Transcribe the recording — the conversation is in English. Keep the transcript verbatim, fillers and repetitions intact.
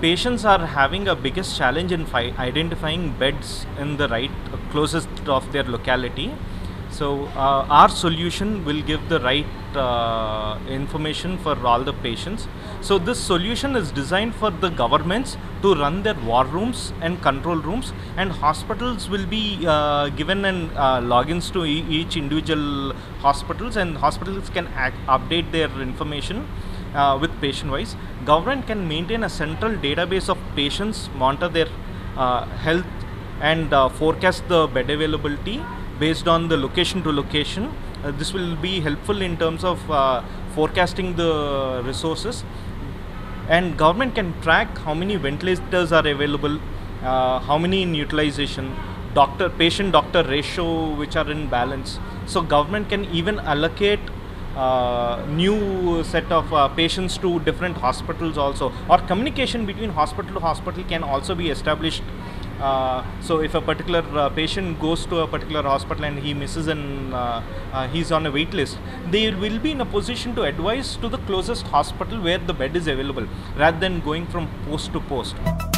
patients are having a biggest challenge in fi- identifying beds in the right uh, closest of their locality. So uh, our solution will give the right uh, information for all the patients. So this solution is designed for the governments to run their war rooms and control rooms, and hospitals will be uh, given an uh, logins to e- each individual hospitals, and hospitals can act, update their information uh, with patient wise. Government can maintain a central database of patients, monitor their uh, health, and uh, forecast the bed availability based on the location to location. Uh, this will be helpful in terms of uh, forecasting the resources, and government can track how many ventilators are available, uh, how many in utilization, doctor patient doctor ratio which are in balance. So government can even allocate uh, new set of uh, patients to different hospitals also, or communication between hospital to hospital can also be established. Uh, so if a particular uh, patient goes to a particular hospital and he misses and uh, uh, he's on a wait list, they will be in a position to advise to the closest hospital where the bed is available rather than going from post to post.